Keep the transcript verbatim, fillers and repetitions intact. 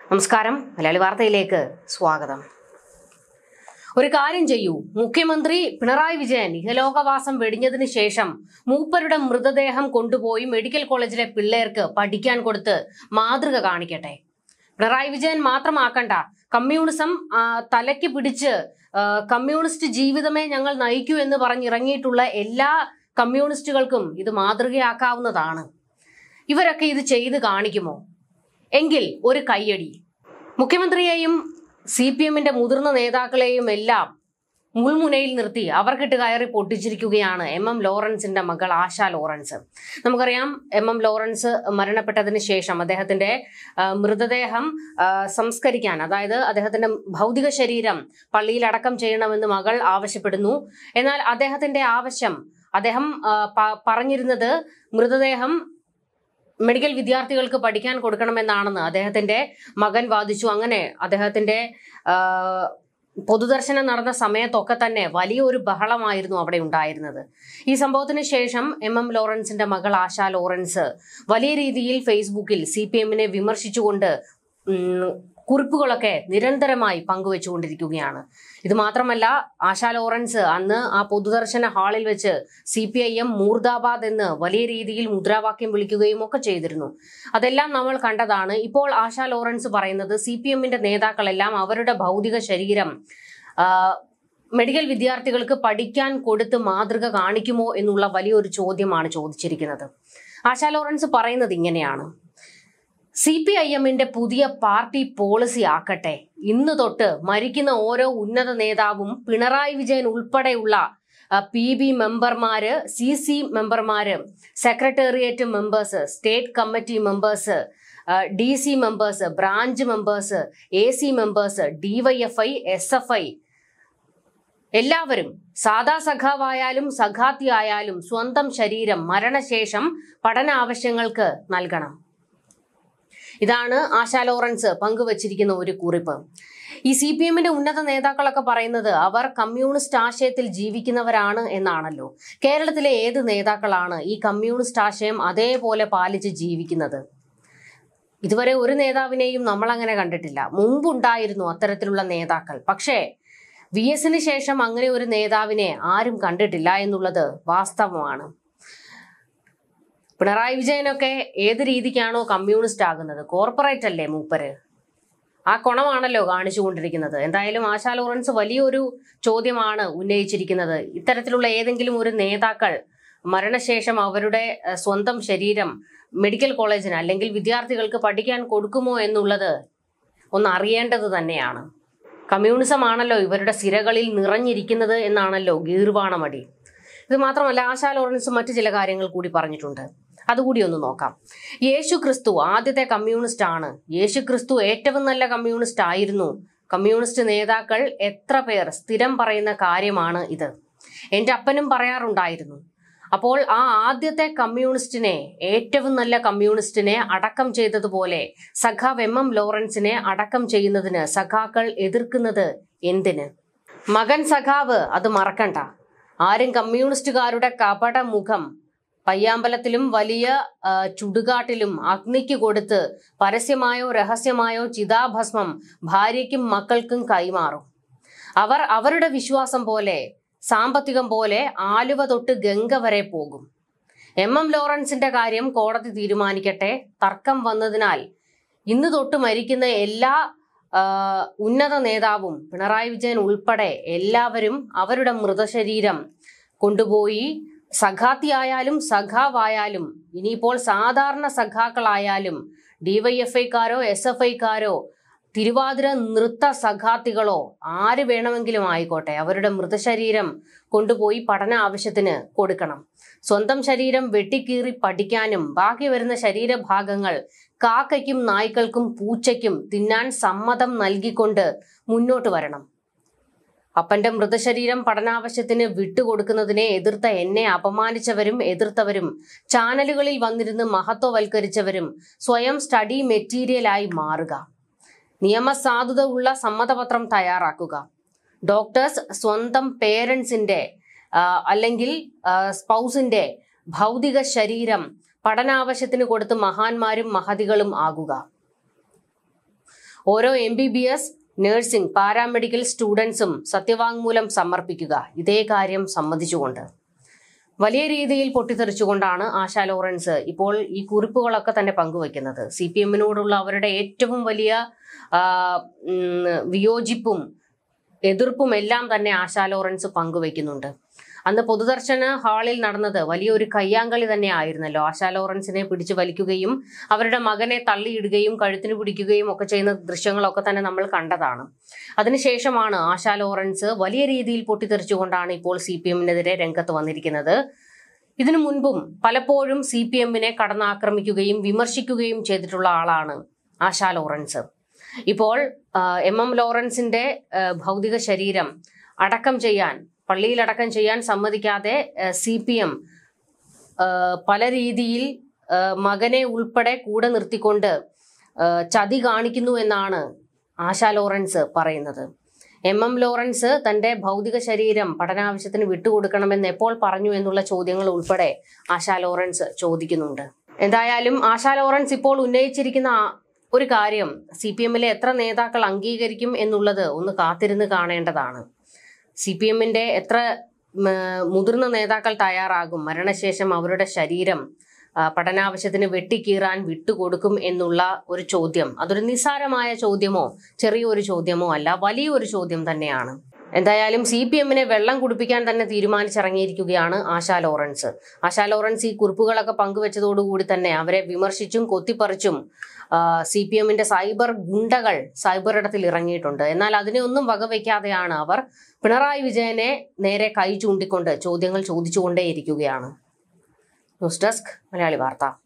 നമസ്കാരം, മലയാളി വാർത്തയിലേക്ക് സ്വാഗതം. ഒരു കാര്യം ചെയ്യൂ, മുഖ്യമന്ത്രി പിണറായി വിജയൻ ഇഹലോകവാസം വെടിഞ്ഞതിന് ശേഷം മൂപ്പരുടെ മൃതദേഹം കൊണ്ടുപോയി മെഡിക്കൽ കോളേജിലെ പിള്ളേർക്ക് പഠിക്കാൻ കൊടുത്ത് മാതൃക കാണിക്കട്ടെ. പിണറായി വിജയൻ മാത്രമാക്കണ്ട, കമ്മ്യൂണിസം തലയ്ക്ക് പിടിച്ച് കമ്മ്യൂണിസ്റ്റ് ജീവിതമേ ഞങ്ങൾ നയിക്കൂ എന്ന് പറഞ്ഞിറങ്ങിയിട്ടുള്ള എല്ലാ കമ്മ്യൂണിസ്റ്റുകൾക്കും ഇത് മാതൃകയാക്കാവുന്നതാണ്. ഇവരൊക്കെ ഇത് ചെയ്ത് കാണിക്കുമോ? എങ്കിൽ ഒരു കയ്യടി. മുഖ്യമന്ത്രിയെയും സി പി എമ്മിന്റെ മുതിർന്ന നേതാക്കളെയും എല്ലാം മുൾമുനയിൽ നിർത്തി അവർക്കിട്ട് കയറി പൊട്ടിച്ചിരിക്കുകയാണ് എം എം ലോറൻസിന്റെ മകൾ ആശ ലോറൻസ്. നമുക്കറിയാം, എം എം ലോറൻസ് മരണപ്പെട്ടതിന് ശേഷം അദ്ദേഹത്തിന്റെ മൃതദേഹം സംസ്കരിക്കാൻ, അതായത് അദ്ദേഹത്തിന്റെ ഭൗതിക ശരീരം പള്ളിയിൽ അടക്കം ചെയ്യണമെന്ന് മകൾ ആവശ്യപ്പെടുന്നു. എന്നാൽ അദ്ദേഹത്തിന്റെ ആവശ്യം, അദ്ദേഹം പറഞ്ഞിരുന്നത് മൃതദേഹം മെഡിക്കൽ വിദ്യാർത്ഥികൾക്ക് പഠിക്കാൻ കൊടുക്കണമെന്നാണെന്ന് അദ്ദേഹത്തിന്റെ മകൻ വാദിച്ചു. അങ്ങനെ അദ്ദേഹത്തിന്റെ പൊതുദർശനം നടന്ന സമയത്തൊക്കെ തന്നെ വലിയൊരു ബഹളമായിരുന്നു അവിടെ ഉണ്ടായിരുന്നത്. ഈ സംഭവത്തിന് ശേഷം എം എം ലോറൻസിന്റെ മകൾ ആശ ലോറൻസ് വലിയ രീതിയിൽ ഫേസ്ബുക്കിൽ സി പി എമ്മിനെ വിമർശിച്ചുകൊണ്ട് കുറിപ്പുകളൊക്കെ നിരന്തരമായി പങ്കുവെച്ചുകൊണ്ടിരിക്കുകയാണ്. ഇത് മാത്രമല്ല, ആശ ലോറൻസ് അന്ന് ആ പൊതുദർശന ഹാളിൽ വെച്ച് സി പി ഐ എം മൂർദാബാദ് എന്ന് വലിയ രീതിയിൽ മുദ്രാവാക്യം വിളിക്കുകയും ഒക്കെ ചെയ്തിരുന്നു. അതെല്ലാം നമ്മൾ കണ്ടതാണ്. ഇപ്പോൾ ആശ ലോറൻസ് പറയുന്നത് സി പി എമ്മിന്റെ നേതാക്കളെല്ലാം അവരുടെ ഭൗതിക ശരീരം മെഡിക്കൽ വിദ്യാർത്ഥികൾക്ക് പഠിക്കാൻ കൊടുത്ത് മാതൃക കാണിക്കുമോ എന്നുള്ള വലിയൊരു ചോദ്യമാണ് ചോദിച്ചിരിക്കുന്നത്. ആശ ലോറൻസ് പറയുന്നത് ഇങ്ങനെയാണ്: സി പി ഐ എമ്മിന്റെ പുതിയ പാർട്ടി പോളിസി ആക്കട്ടെ, ഇന്ന് തൊട്ട് മരിക്കുന്ന ഓരോ ഉന്നത നേതാവും പിണറായി വിജയൻ ഉൾപ്പെടെയുള്ള പി ബി മെമ്പർമാര്, സി സി മെമ്പർമാര്, secretariat members, state committee members, D C members, branch members, A C members, D Y F I, S F I എല്ലാവരും സാദാ സഖാവായാലും സഖാത്തി ആയാലും സ്വന്തം ശരീരം മരണശേഷം പഠന ആവശ്യങ്ങൾക്ക് നൽകണം. ഇതാണ് ആശ ലോറൻസ് പങ്കുവച്ചിരിക്കുന്ന ഒരു കുറിപ്പ്. ഈ സി പി എമ്മിന്റെ ഉന്നത നേതാക്കളൊക്കെ പറയുന്നത് അവർ കമ്മ്യൂണിസ്റ്റ് ആശയത്തിൽ ജീവിക്കുന്നവരാണ് എന്നാണല്ലോ. കേരളത്തിലെ ഏത് നേതാക്കളാണ് ഈ കമ്മ്യൂണിസ്റ്റ് ആശയം അതേപോലെ പാലിച്ച് ജീവിക്കുന്നത്? ഇതുവരെ ഒരു നേതാവിനെയും നമ്മൾ അങ്ങനെ കണ്ടിട്ടില്ല. മുമ്പുണ്ടായിരുന്നു അത്തരത്തിലുള്ള നേതാക്കൾ, പക്ഷേ വി എസിന് ശേഷം അങ്ങനെ ഒരു നേതാവിനെ ആരും കണ്ടിട്ടില്ല എന്നുള്ളത് വാസ്തവമാണ്. പിണറായി വിജയനൊക്കെ ഏത് രീതിക്കാണോ കമ്മ്യൂണിസ്റ്റ് ആകുന്നത്, കോർപ്പറേറ്റ് അല്ലേ മൂപ്പര്, ആ കൊണമാണല്ലോ കാണിച്ചുകൊണ്ടിരിക്കുന്നത്. എന്തായാലും ആശ ലോറൻസ് വലിയൊരു ചോദ്യമാണ് ഉന്നയിച്ചിരിക്കുന്നത്. ഇത്തരത്തിലുള്ള ഏതെങ്കിലും ഒരു നേതാക്കൾ മരണശേഷം അവരുടെ സ്വന്തം ശരീരം മെഡിക്കൽ കോളേജിന് അല്ലെങ്കിൽ വിദ്യാർത്ഥികൾക്ക് പഠിക്കാൻ കൊടുക്കുമോ എന്നുള്ളത് ഒന്ന് അറിയേണ്ടത് തന്നെയാണ്. കമ്മ്യൂണിസം ആണല്ലോ ഇവരുടെ സിരകളിൽ നിറഞ്ഞിരിക്കുന്നത് എന്നാണല്ലോ ഗീർവാണമടി. ഇത് മാത്രമല്ല, ആശ ലോറൻസ് മറ്റു ചില കാര്യങ്ങൾ കൂടി പറഞ്ഞിട്ടുണ്ട്. അതുകൂടി ഒന്ന് നോക്കാം. യേശു ക്രിസ്തു ആദ്യത്തെ കമ്മ്യൂണിസ്റ്റ് ആണ്. യേശു ക്രിസ്തു ഏറ്റവും നല്ല കമ്മ്യൂണിസ്റ്റ് ആയിരുന്നു. കമ്മ്യൂണിസ്റ്റ് നേതാക്കൾ എത്ര പേർ സ്ഥിരം പറയുന്ന കാര്യമാണ് ഇത്. എൻ്റെ അപ്പനും പറയാറുണ്ടായിരുന്നു. അപ്പോൾ ആ ആദ്യത്തെ കമ്മ്യൂണിസ്റ്റിനെ, ഏറ്റവും നല്ല കമ്മ്യൂണിസ്റ്റിനെ അടക്കം ചെയ്തതുപോലെ സഖാവ് എം എം ലോറൻസിനെ അടക്കം ചെയ്യുന്നതിന് സഖാക്കൾ എതിർക്കുന്നത് എന്തിന്? മകൻ സഖാവ് അത് മറക്കണ്ട. ആരും കമ്മ്യൂണിസ്റ്റുകാരുടെ കപട മുഖം പയ്യാമ്പലത്തിലും വലിയ ചുടുകാട്ടിലും അഗ്നിക്ക് കൊടുത്ത് പരസ്യമായോ രഹസ്യമായോ ചിതാഭസ്മം ഭാര്യയ്ക്കും മക്കൾക്കും കൈമാറും. അവർ അവരുടെ വിശ്വാസം പോലെ, സാമ്പത്തികം പോലെ ആലുവ തൊട്ട് ഗംഗ വരെ പോകും. എം എം ലോറൻസിന്റെ കാര്യം കോടതി തീരുമാനിക്കട്ടെ. തർക്കം വന്നതിനാൽ ഇന്ന് തൊട്ട് മരിക്കുന്ന എല്ലാ ഉന്നത നേതാവും പിണറായി വിജയൻ ഉൾപ്പെടെ എല്ലാവരും അവരുടെ മൃതശരീരം കൊണ്ടുപോയി സഖാത്തിയായാലും സഖാവായാലും ഇനിയിപ്പോൾ സാധാരണ സഖാക്കളായാലും ഡിവൈഎഫ് ഐക്കാരോ എസ് എഫ് ഐക്കാരോ തിരുവാതിര നൃത്ത സഖാത്തികളോ ആര് വേണമെങ്കിലും ആയിക്കോട്ടെ, അവരുടെ മൃതശരീരം കൊണ്ടുപോയി പഠന ആവശ്യത്തിന് കൊടുക്കണം. സ്വന്തം ശരീരം വെട്ടിക്കീറി പഠിക്കാനും ബാക്കി വരുന്ന ശരീരഭാഗങ്ങൾ കാക്കയ്ക്കും നായ്ക്കൾക്കും പൂച്ചയ്ക്കും തിന്നാൻ സമ്മതം നൽകിക്കൊണ്ട് മുന്നോട്ട് വരണം. അപ്പന്റെ മൃതശരീരം പഠനാവശ്യത്തിന് വിട്ടുകൊടുക്കുന്നതിനെ എതിർത്ത എന്നെ അപമാനിച്ചവരും എതിർത്തവരും ചാനലുകളിൽ വന്നിരുന്ന് മഹത്വവൽക്കരിച്ചവരും സ്വയം സ്റ്റഡി മെറ്റീരിയലായി മാറുക. നിയമസാധുത ഉള്ള സമ്മതപത്രം തയ്യാറാക്കുക. ഡോക്ടേഴ്സ് സ്വന്തം പേരൻസിന്റെ അല്ലെങ്കിൽ സ്പൗസിന്റെ ഭൗതിക ശരീരം പഠനാവശ്യത്തിന് കൊടുത്ത് മഹാന്മാരും മഹതികളും ആകുക. ഓരോ M B B S, nursing, paramedical സ്റ്റുഡൻസും സത്യവാങ്മൂലം സമർപ്പിക്കുക. ഇതേ കാര്യം സമ്മതിച്ചുകൊണ്ട് വലിയ രീതിയിൽ പൊട്ടിത്തെറിച്ചുകൊണ്ടാണ് ആശാ ലോറൻസ് ഇപ്പോൾ ഈ കുറിപ്പുകളൊക്കെ തന്നെ പങ്കുവയ്ക്കുന്നത്. സി പി എമ്മിനോടുള്ള അവരുടെ ഏറ്റവും വലിയ വിയോജിപ്പും എതിർപ്പും എല്ലാം തന്നെ ആശാ ലോറൻസ് പങ്കുവയ്ക്കുന്നുണ്ട്. അന്ന് പൊതുദർശന ഹാളിൽ നടന്നത് വലിയൊരു കയ്യാങ്കളി തന്നെ ആയിരുന്നല്ലോ. ആശാ ലോറൻസിനെ പിടിച്ചു വലിക്കുകയും അവരുടെ മകനെ തള്ളിയിടുകയും കഴുത്തിന് പിടിക്കുകയും ഒക്കെ ചെയ്യുന്ന ദൃശ്യങ്ങളൊക്കെ തന്നെ നമ്മൾ കണ്ടതാണ്. അതിനുശേഷമാണ് ആശാ ലോറൻസ് വലിയ രീതിയിൽ പൊട്ടിത്തെറിച്ചുകൊണ്ടാണ് ഇപ്പോൾ സി പി എമ്മിനെതിരെ രംഗത്ത് വന്നിരിക്കുന്നത്. ഇതിനു മുൻപും പലപ്പോഴും സി പി എമ്മിനെ കടന്നാക്രമിക്കുകയും വിമർശിക്കുകയും ചെയ്തിട്ടുള്ള ആളാണ് ആശാ ലോറൻസ്. ഇപ്പോൾ എം എം ലോറൻസിന്റെ ഭൗതിക ശരീരം അടക്കം ചെയ്യാൻ പള്ളിയിൽ അടക്കം ചെയ്യാൻ സമ്മതിക്കാതെ സി പി എം പല രീതിയിൽ മകനെ ഉൾപ്പെടെ കൂടെ നിർത്തിക്കൊണ്ട് ചതി കാണിക്കുന്നു എന്നാണ് ആശാ ലോറൻസ് പറയുന്നത്. എം എം ലോറൻസ് തന്റെ ഭൗതിക ശരീരം പഠനാവശ്യത്തിന് വിട്ടുകൊടുക്കണമെന്ന് എപ്പോൾ പറഞ്ഞു എന്നുള്ള ചോദ്യങ്ങൾ ഉൾപ്പെടെ ആശാ ലോറൻസ് ചോദിക്കുന്നുണ്ട്. എന്തായാലും ആശാ ലോറൻസ് ഇപ്പോൾ ഉന്നയിച്ചിരിക്കുന്ന ഒരു കാര്യം സി പി എമ്മിലെ എത്ര നേതാക്കൾ അംഗീകരിക്കും എന്നുള്ളത് ഒന്ന് കാത്തിരുന്ന് കാണേണ്ടതാണ്. സി പി എമ്മിന്റെ എത്ര മുതിർന്ന നേതാക്കൾ തയ്യാറാകും മരണശേഷം അവരുടെ ശരീരം പഠനാവശ്യത്തിന് വെട്ടിക്കീറാൻ വിട്ടുകൊടുക്കും എന്നുള്ള ഒരു ചോദ്യം. അതൊരു നിസ്സാരമായ ചോദ്യമോ ചെറിയൊരു ചോദ്യമോ അല്ല, വലിയൊരു ചോദ്യം തന്നെയാണ്. എന്തായാലും സി പി എമ്മിനെ വെള്ളം കുടിപ്പിക്കാൻ തന്നെ തീരുമാനിച്ചിറങ്ങിയിരിക്കുകയാണ് ആശാ ലോറൻസ്. ആശാ ലോറൻസ് ഈ കുറിപ്പുകളൊക്കെ പങ്കുവെച്ചതോടുകൂടി തന്നെ അവരെ വിമർശിച്ചും കൊത്തിപ്പറിച്ചും സി പി എമ്മിന്റെ സൈബർ ഗുണ്ടകൾ സൈബർ ഇടത്തിൽ ഇറങ്ങിയിട്ടുണ്ട്. എന്നാൽ അതിനെ ഒന്നും വകവയ്ക്കാതെയാണ് അവർ പിണറായി വിജയനെ നേരെ കൈ ചൂണ്ടിക്കൊണ്ട് ചോദ്യങ്ങൾ ചോദിച്ചുകൊണ്ടേയിരിക്കുകയാണ്. ന്യൂസ് ഡെസ്ക് മലയാളി വാർത്ത.